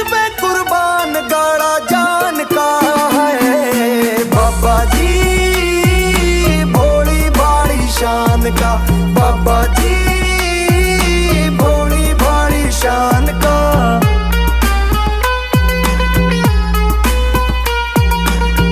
मैं कुर्बान गाड़ा जान का है। बाबा जी भोली भाली शान का, बाबा जी भोली भाली शान